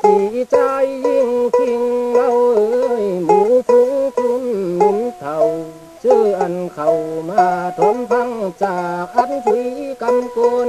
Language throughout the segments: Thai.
จีใจยิ่งคิงเราเอ้ยหมู่ฟุ้งคุ้มหนุ่มเท่าชื่ออันเข้ามาทนฟังจากอันถุยกำกล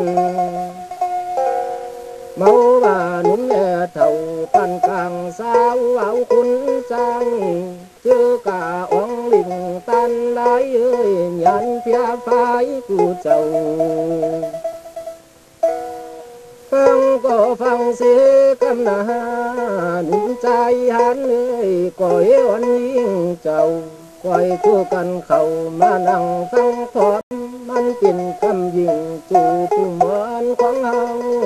เมาว่าหนุ่มแย่เท่าปันกลางสาวเอาคุณจังชื่อกาอ่องลิงตันไหลเอ้ยยันเพียไฟกูเจ้าฟังก็ฟังเสียกำนาหนุ่มใจหันเลยก็เอวันยิ่งเจ้าคอยคู่กันเข้ามานั่งฟังพอมมันเป็นคำยิ่งจูผู้เหมือนของเฮา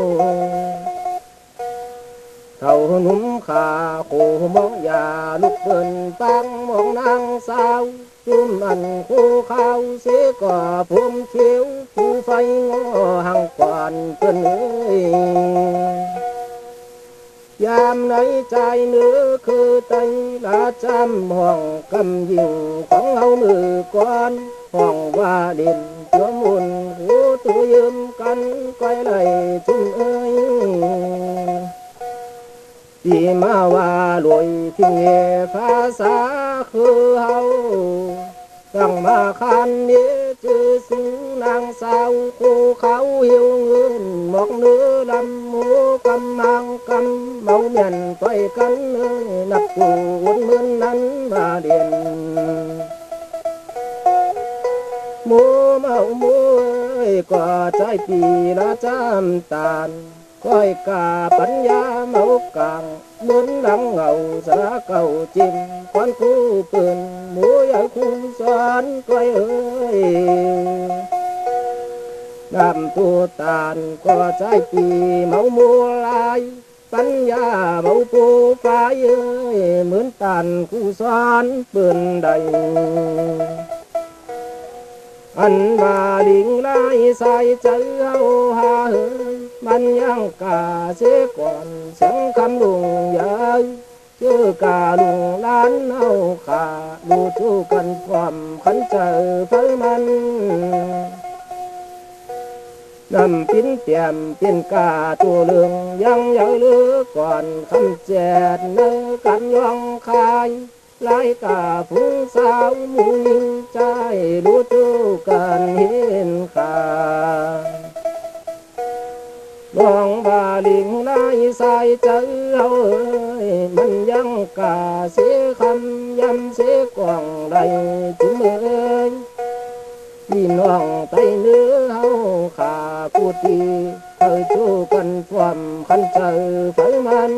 เท่าหนุ่มขาโคมองยาลุกเปินปังมองนางสาวจุ่มอันคู่ข้าวเสียก่อผมเขียวผู้ไฟงอหังก่อนเปิ้นเอ้ยยามในใจเนื้อคือไตละจำห้องกำยิ่งของเฮามือก่อนห้องว่าเด่นตัวมุนหูตัวยืมกันก้อยไหลจุ่มเอ้ยที่มาว่าลอยทิ้งเอภาษาคือเฮาตั้งมาคันนี้จือสูนางสาวคู่เขาหิวเงินหมอกเนื้อลำหูกำมังกำเมาเมียนต่อยกันเลยนับกูวนเหมือนนั้นมาเด่นหมูเมาหมูเอ้ยก็ใจปีละจำตาลก้อยกาปัญญาเมากลางเหมือนดังเงาสาเก่าจิ้มควันคู่ปืนหมูใหญ่คู่สอนก้อยเอ้ยดำตัวตาลก็ใจปีเมามัวลายปัญญาเมาปูฟ้าเอ้ยเหมือนตาลคู่สอนปืนใดอันมาลิงไล่ใส่ใจเฮาหาเฮยมันยังกาเสียก่อนเสียงคำลุงใหญ่ชื่อกาลุงล้านเฮาขาดูทูกันความขันเจอเพื่อมันนำปิ้นเตียมปิ้นกาตัวเลืองยังเยอะเลือก่อนคำแจดเนื้อกันยองคายไล่กาผู้สาวมุงใจรู้จูกันเห็นขาลองบาลิงไล่ใส่ใจเฮาเอ้ยมันยังกาเสียคำย้ำเสียกว่างใดจุ่มเอ้ยพี่น้องไตเนื้อเฮาขาพูดดีเคยจูกันความขันใจไฟมัน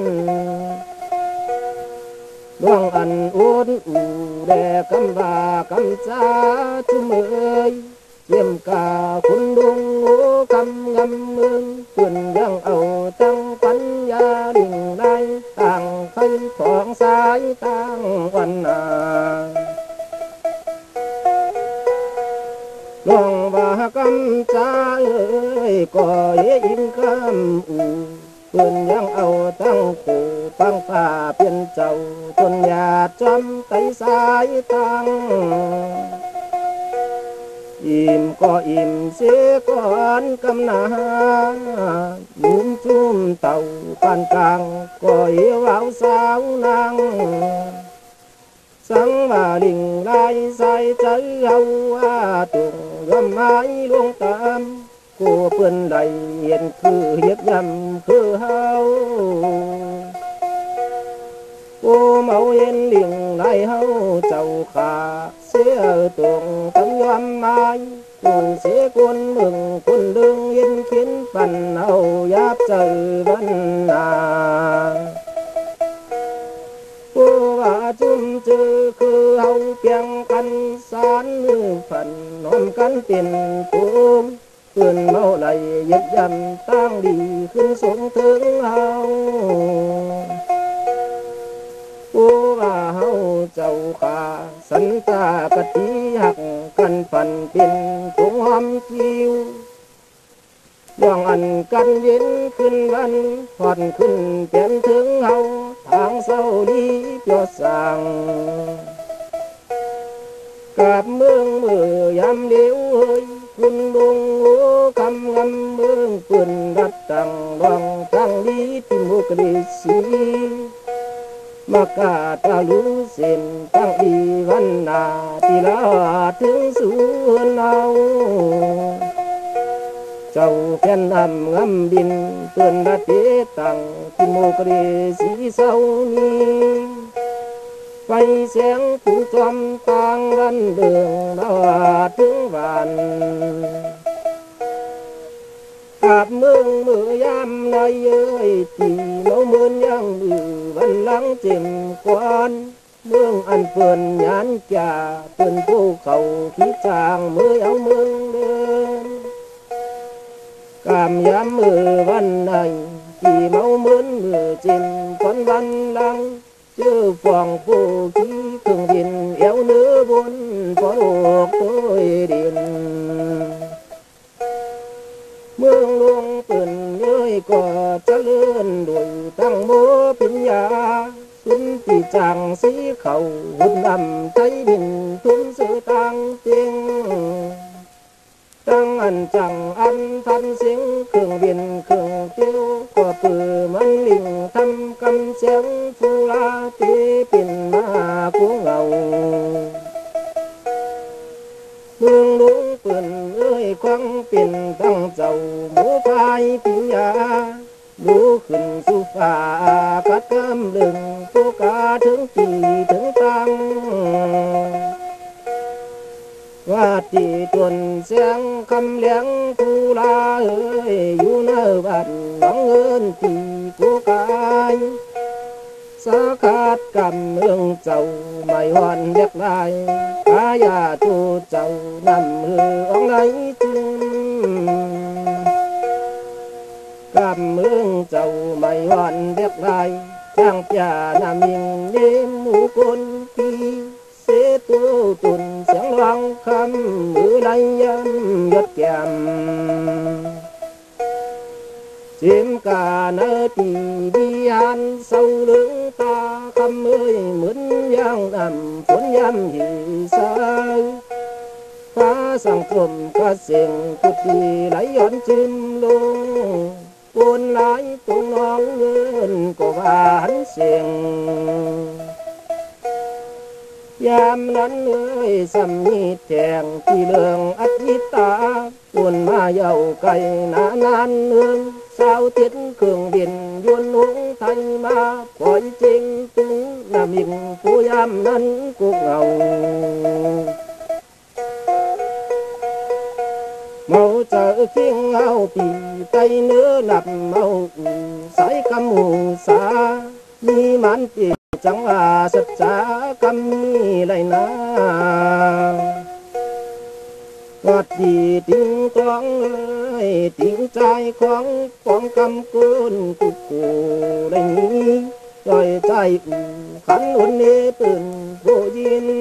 ดวงอันอ้วนอูแดกำบากำจาจุ่มเอ้ยเยี่ยมกาคุณดวงโง่กำงำมึงเพื่อนยังเอาตั้งปัญญาดิ่งได้ต่างไฟของสายต่างวันนาลองว่ากำจาเอ้ยก็เยี่ยมกำอูเพื่อนยังเอาตั้งขู่ตั้งป่าเป็นเจ้าจนหยาดจำไตสายตังอิ่มก็อิ่มเสียก่อนกำนายุ่มจุ่มเต่าปานกลางก็เอวเอาสาวนางสังว่าลิงไล่ใส่ใจเอาว่าตุงยำไม้ลวงตามกูเปื่อนใดเห็นคือเฮ็ดยำคือเฮากูเมาเห็นลิงไล่เฮาเจ้าขาเสียตรงตำยำไม้กูเสียคนมึงคนดึงเห็นเข็นปั่นเฮายับใจบันนากูว่าจุ่มจือคือเฮาเพียงกันสานมือฝันน้อมกันเป็นกูเพื่อนเมาไหลยึดยำตั้งดีขึ้นสูงถึงเฮาผู้ว่าเฮาเจ้าขาสันตากะติหักกันฝันเป็นตุงหอมคิวดวงอันกันเย็นขึ้นวันผ่อนขึ้นเปลี่ยนถึงเฮาทางเศร้าดีเปียวสั่งกับเมืองมือยามเดียวเฮ้ยคุณดงโง่คำงำเมืองปืนรัดตังรองตั้งดีที่มุกกฤษีมากาตาลุเส้นตั้งอีวันนาทีลาถึงสูนเอาเจ้าแผ่นนำงำดินเตือนละเตตังที่โมกฤษีเศร้านี้ไฟแสงผู้จอมต่างวันเดืองดาวถึงวันอาบเมืองมือยามในเย้ยตีเมาเมือนยังมือวันหลังเจ็มกวนเมืองอันเปิ่นยานจ่าเปิ่นผู้เขาขี้จางมือเอาเมืองเดินกามยามมือวันในตีเมาเมือนมือเจ็มควันวันหลังเจอฟองผู้ขี้เครื่องบินเอวเนื้อบนพอโลกตัวดินเมืองหลวงเปิ่นเย้ยก็เจริญด้วยตั้งโมปัญญาสุนติจังสีเขาหุ่นดำไทยดินทุ่มสื่อต่างเจียงตั้งอันจังอันทันเสียงเครื่องบินเครื่องเตี้ยวก็ปือมันลิงทำกำเสียงฟูลาตีเป็นมากูเงาเมืองหลวงเปิ่นเอ้ยควังเป็นตั้งเจ้าหมูพายปิญญาดูขึ้นสู่ฟ้ากัดกำลึงผู้กาถึงตีถึงตังว่าตีตวนเสียงคำเลี้ยงผู้ลาเอ้ยอยู่ในบ้านหวังเงินตีผู้กายสาขาดกำเมืองเจ้าไม่หวันเรียกลายกายาตูเจ้านำมือองไหลจึงกำเมืองเจ้าไม่หวันเรียกลายจ้างจ่านามิงเลี้ยหมูคนปีเสตูตุนเสียงร้องคำมือไหลย้ำยดแก้มจิมกาเนตีบิยันเศร้าเลืองตาคำเอ้ยเหมือนยางดำฝนยำหีสายฟ้าสั่งกลมกระเสียงกุฏิไหลย้อนจิมลงปนไหลตุงน้องเงินก็หวานเสียงยามนั้นเอ้ยสำนีแจงที่เลืองอธิตาปนมาเย้าไก่นานานเนืองสาวติดเครื่องบินยวนหงไทยมาปล่อยจริงตึงน้ำมิงผู้ยามนั้นกุกเงาเมาเจอเคียงเอาปีไตเนื้อหนับเมาสายกำหูสามีมันตีจังว่าสัจจากำมีไรนะวัดดีติ้งตองเลยติ้งใจของป้องกำกุนกุกูได้นี้ลอยใจขันอุ่นเนตื่นโบยิน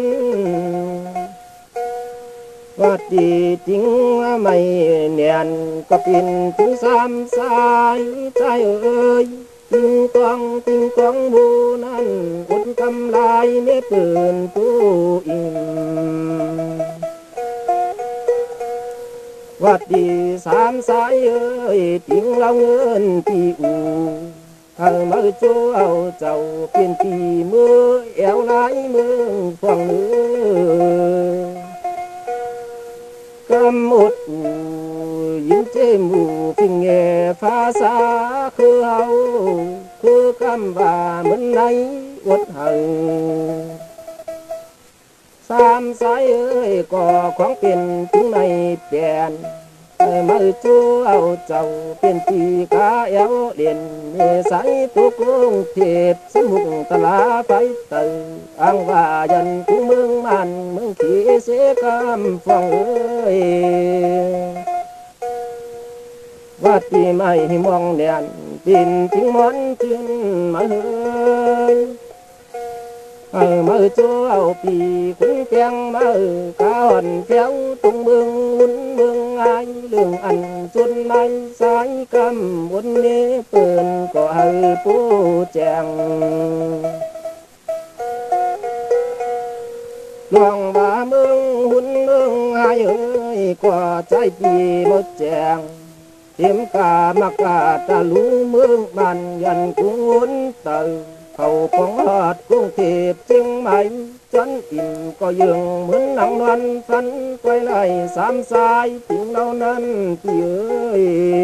วัดดีติ้งไม่เนียนก็ปินถึงสามสายใจเอ้ยติ้งตองบูนั้นอดกำลายเนตื่นผู้อิ่มวัดดีสามสายเอ้ยติ้งเราเงินตีอูเอามาจูเอาเจ้าเป็นตีมือแอวไหลเมืองฟังเนื้อกำอดอูยินเจมูพิงเงภาษาคือเฮาคือคำว่าเหมือนในอดหังสามสายเอ้ยก็ของเป็นถึงในแดนมาจูเอาเจ้าเป็นตีกาเอวเด่นเมสายตุกลงเทพสมุกตลาไฟเตออังว่ายันกูเมืองมันเมืองขี้เสกำฟังเอ้ยวัดที่ไม่มองเนียนปินทิ้งมันจึงมาเฮยมาจูเอาปีคุณเพียงมาก้อนเพียวตรงเมืองวุ่นเมืองไอเรื่องอันจนไม่สายกำบนเนี้เปิ่นก็ให้ผู้แจงหลวงบ่าเมืองหุ่นเมืองไอเอ้ยกว่าใจปีหมดแจง tiếm cả mặc cả ta lũ mương bàn dần cũng muốn từ khẩu phóng hạt cũng thiệp chứng máy chân im có giường muốn nắng loan phân quay lại xám sai tiếng đau năn thì ơi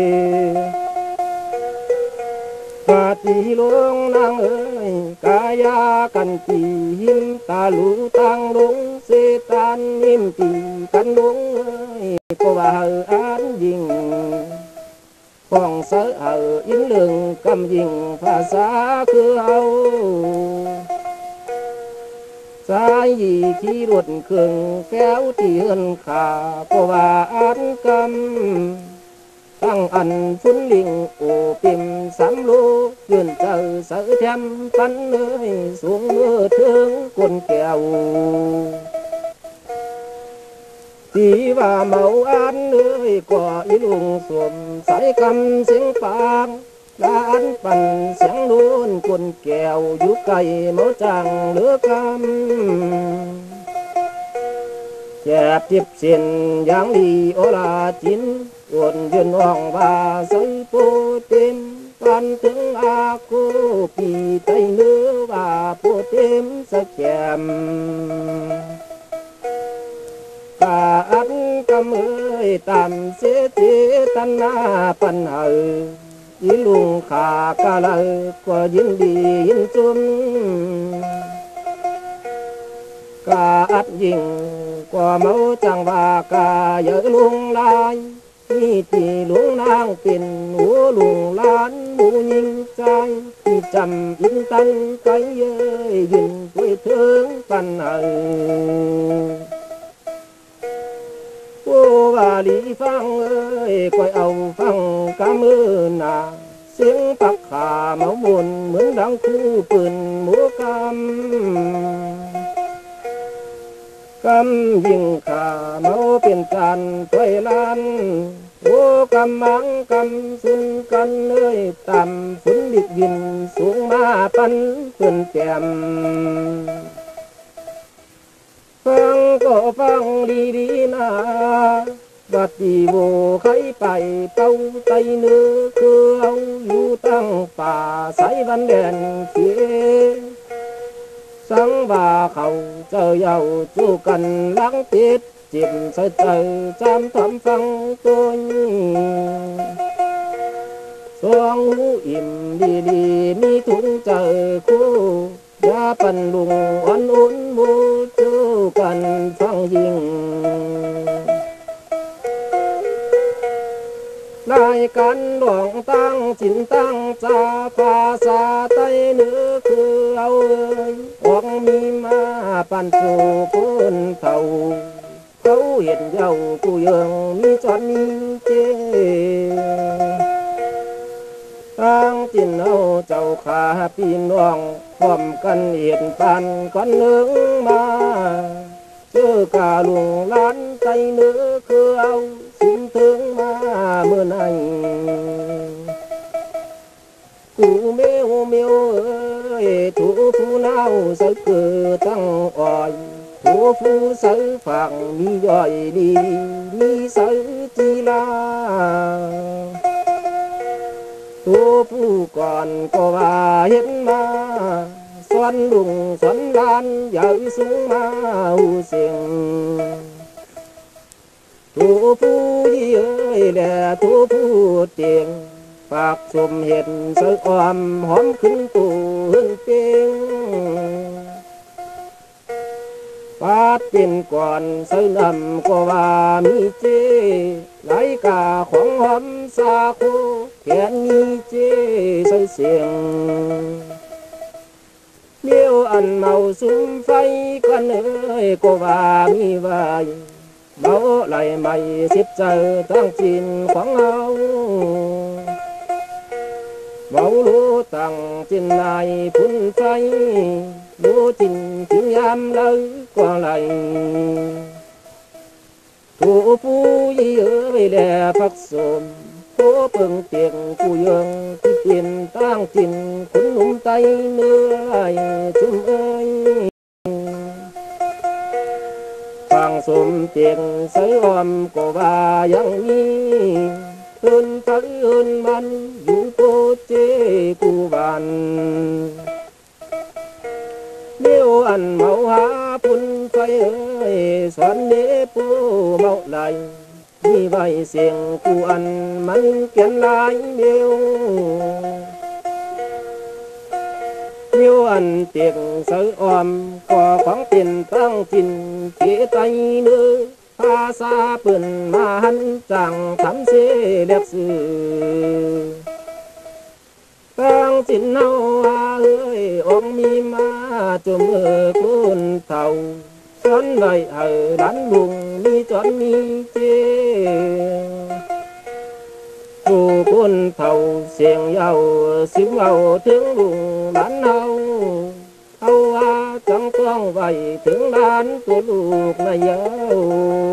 và tì luông nàng ơi ca ya cần tì him ta lũ tăng đúng xê tan im tì căn đúng ơi cô bà hờ án dình còn sợ ở yến lường cầm dình phá xa cứ hâu sai gì khi ruột cường kéo thì hơn khả cô bà án cầm tăng ăn phun liêng ổ tìm sám lô vườn chờ sợ thêm tắn nơi xuống mưa thương quần kèo tí và mẫu án nơi quả ý lùng xuồng sải cầm tiếng phang đã ăn bằng sáng luôn quần kèo giúp cây máu tràng lửa cam chẹp tiếp xin giáng đi ô là chín quần duyên hoàng và giấy bố tim quan tướng a cô kỳ tây nữ và bố tim sẽ chèm cả ăn cầm ơi tạm sẽ thế tan na pan hờ ý lùng khả ca lời của dính đi yên chum cả ắt dình của mẫu chẳng và cả vợ luông lai ni thì luông nang tiền úa luông lan mu nhìn trai thì trầm yên tân cái ơi dình quê thương pan hờ ô bà lý phang ơi coi âu phang cảm ơn à tiếng bạc hà máu buồn mướn đang khu vườn múa cam dình khả máu biển tràn quay lan ô cam máng cam xuân căn ơi tạm phun địch gìn xuống ma pan vườn kèm phang có phang đi đi na và tì vô khai bài tâu tây nữ cơ âu du tăng bà sái văn đèn phía sáng và khẩu chờ giàu chú cần lắng tiết chìm sợi trời chăm thắm phăng tôi xoang hú im đi đi mi thúng chờ khu giá phần lùng oan ốn mô chú cần phăng dình lại cán đoạn tăng chín tăng cha pha xa tay nữ cứ âu ơi hoàng mi ma pan chủ côn thầu khấu hiện giàu cụ dương mi chọn mi chê tăng chín âu chầu khả pin hoàng phẩm căn hiện pan con nước ma chưa cả luồng lán tay nữ cứ âu xin thương ma mơn anh cụ mêu mêu ơi thủ phu nào sớ cờ tăng oai thủ phu sớ phẳng mi giỏi đi mi sớ chi la thủ phu còn có bà hiến ma xoắn đùng xoắn lan dở xuống ma u xiềng thủ phu gì ơi là thủ phu tiền phạt xùm hiện sơ oam hóm khinh tù hơn tiếng phát tiền còn sơ nằm của bà mi chê lấy cả khoảng hóm xa khô khen mi chê sơ xiềng nếu ăn màu sum phay con ơi cô bà mi vai máu lại mày xếp chờ tăng chín khoáng áo máu lúa tăng trên này phun phay lúa chín tiếng am lơi qua lại thủ phu gì ơi lè phát xồm phố bừng tiền cụ dương cái tiền tăng chín khốn tay nữa ai chúng ơi phang xùm tiền sấy om của bà yang mi hơn tới hơn man dù cô chế cu bàn nếu ăn màu há phun phai ơi xoắn đế bố màu lại như vậy xiềng cu ăn mắn kiến lái nếu ăn tiệc sới om có khoáng tiền tăng trình chế tay nữa pha xa bần mà hắn chẳng thắm xế đẹp sự tăng trình nâu ơi ông mi ma chùm ở côn thầu chón vậy ở đán luồng mi chón mi chê dù côn thầu xiềng dầu xíu dầu thương luồng đán hâu chẳng con vậy thương đán của lục này dâu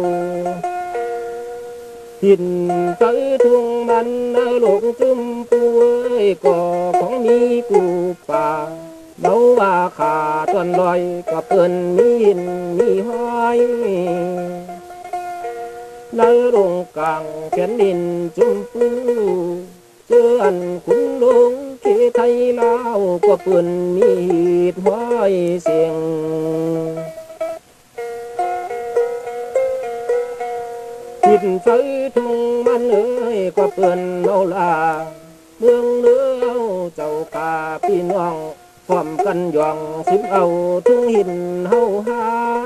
nhìn tới thương man lục chum puôi có con mi cụ bà đâu khả toàn loài có cơn mi hoài nơi đồng càng kén đình chum pu chưa ăn cũng luôn khi thấy lao có cơn mi hoài xiềng nhìn tới thung man ơi qua vườn đâu là mương nước chầu cà pi noang phẩm căn giòn xím âu thương hình hâu ha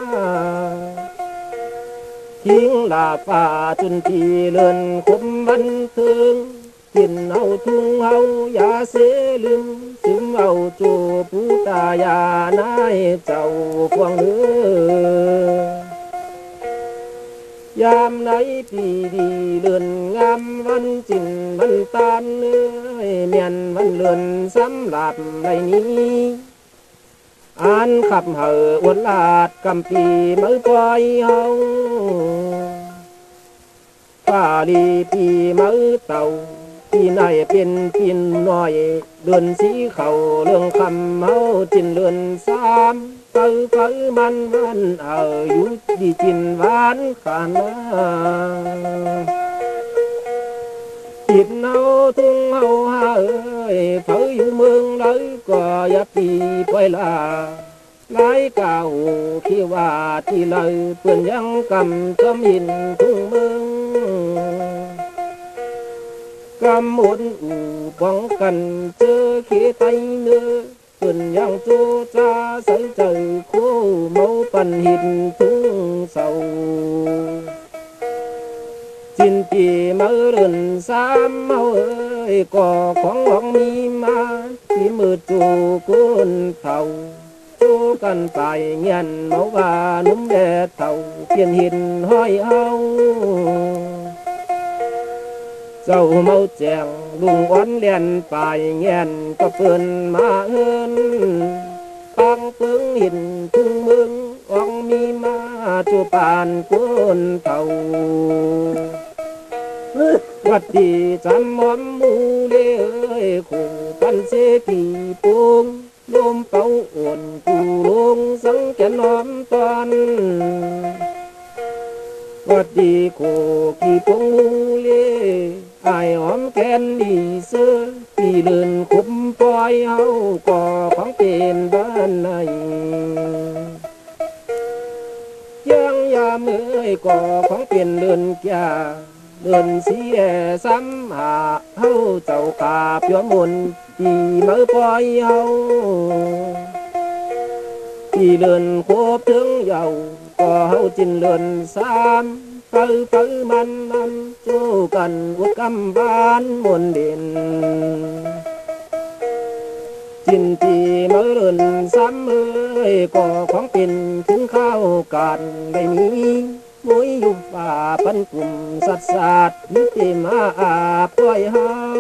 tiếng là phà chân thì lên khum văn thương nhìn âu thương âu giá xế lưng xím âu chùa phú ta ya nai chầu quang nước yam nay đi lượn ngam văn trình văn tan ơi miền văn lượn sắm lạp này ní an khắp hở uốn lạt cầm pì mới quay hông pha đi pì mới tàu pì này pin nói lượn sĩ khẩu lương khăm hâu trình lượn xám phơi man văn ở dụ đi chín ván khả chim nâu thung hậu ha ơi phơi dụ mương lấy cò giáp đi quay là lái cao khi và thì lời quyền giang cầm chấm nhìn thung mương cầm muốn bóng cần chớ khi tay nữa tuần yang chu cha sấy trời khô mẫu phần hình thung sầu chín chỉ mơ rừng xám màu ơi có khoáng ngọc mi ma chỉ mơ chu côn thầu chu cần phải nhận mẫu và núm đè thầu tiền hình hoi hao dầu màu chèng lùng oán liền phải nghẹn có vườn mà hơn tăng tướng hình thung mương ong mi ma chu bàn cuốn thầu vật đi chăm móm mu lê ơi khổ căn xê kỳ buông lôm pháo ổn cù lông sáng kén nóm toàn vật đi khổ kỳ buông mu lê ai óm kén đi sơ kỳ lươn khúc phoi hâu có khoáng tiền ban này giang ya mới có khoáng tiền lươn kia lươn xí sắm hạ hâu chầu cà phiếu môn thì mới phoi hâu kỳ lươn khúc thương giàu có hâu chín lươn xám phơi man chu cần uất cam ban muôn điện chín thì mới lớn sắm ơi có khoáng tiền thương khao cạn đầy mi mỗi dục và phân cùng sát như tìm quay hao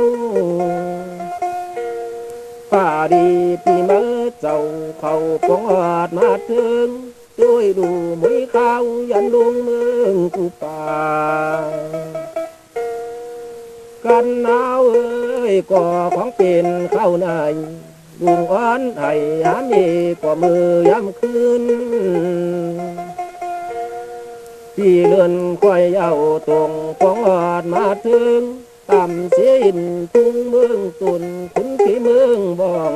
phà đi thì mới giàu khẩu phóng hoạt mà thương tôi đủ mấy khao dẫn luôn mương cụ bà căn áo ơi có khoáng tiền khao này buông oán hay ám gì có mưa dám khuyên thì lươn quay giàu tuồng phóng hoạt mà thương ตำเสียหินทุ่งเมืองตุนขุนที่เมืองบ่อง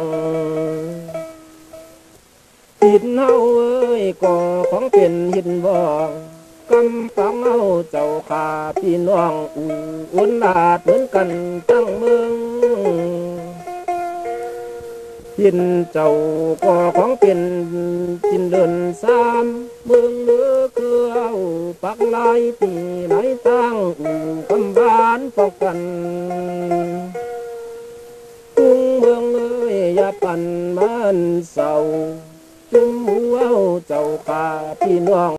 หินเฮาเอ้ยก่อของเป็นหินบ่องกำฟังเฮาเจ้าข้าพี่น้องอุ่นอาจเหมือนกันทั้งเมืองหินเจ้าก่อของเป็นจินเดินสามเมืองเลือคือเอาปักลายปีไหลตั้งคำบ้านปอกกันทุ่งเมืองเอ้ยอย่าปั่นมันเศร้าจุ่มหัวเจ้าข้าพี่น้อง